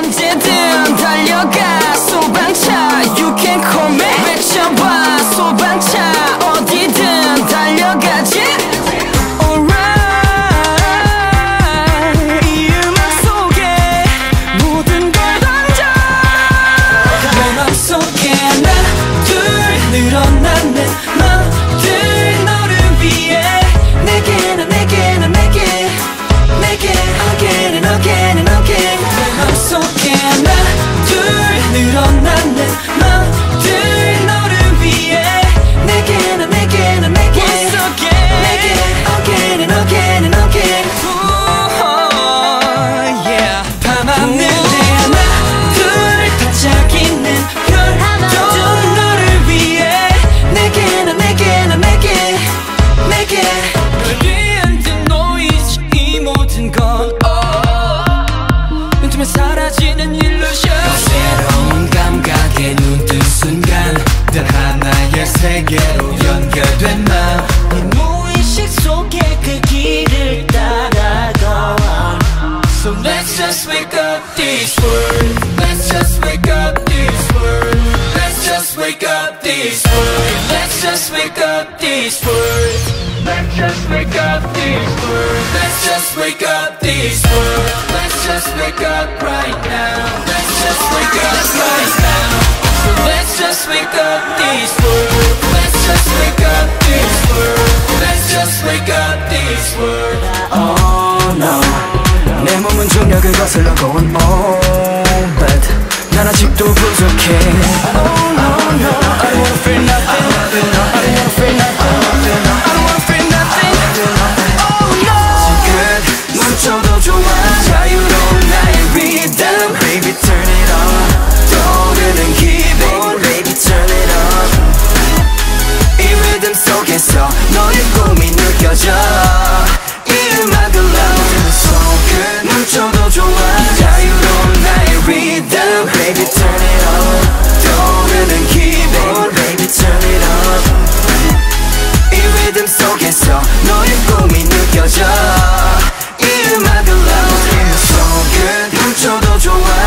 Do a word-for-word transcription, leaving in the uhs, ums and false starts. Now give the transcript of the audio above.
언제든 달려가 소방차 You can call me 외쳐봐 소방차 어디든 달려가지 Alright 이 음악 속에 모든 걸 던져 내 맘속에 하나 둘 늘어나는 맘들 너를 위해 내게 나 내게 나 내게 내게 again and again and again 내 맘속에 하나 둘 늘어나는 맘들 너를 위해 내게 나 내게 나 내게 내게 again and again and again Ooh, yeah. 밤하늘에 하나 둘 반짝이는 별도 너를 위해 내게 나 내게 나 내게 내게 널 위한 듯 노이즈 이 모든 건 눈뜨면 사라지는 일루션 새로운 감각에 눈뜬 순간 단 하나의 세계로 연결된 맘이 무의식 속에 그 길을 따라가 So let's just wake up this world Let's just wake up this world Let's just wake up this world Let's just wake up this world Let's just wake up this world Let's just wake up this world Let's just wake up right now Let's just wake up right now So let's just wake up this world Let's just wake up this world Let's just wake up this world Oh no 내 몸은 중력을 거슬러 going on But 난 아직도 부족해 Oh no no I don't wanna feel nothing I don't wanna feel nothing I don't wanna feel nothing Oh no 지금 멈춰도 좋아 자유로운 나의 rhythm Baby turn it on 떠오르는 기분 Baby turn it on 이 rhythm 속에서 너의 꿈이 느껴져 이 음악을 love So good 멈춰도 좋아 자유로운 나의 rhythm Baby turn it on 떠오르는 기분 Baby turn it on 이 rhythm 속에서 너의 꿈이 느껴져 이 음악을 love So good 멈춰도 좋아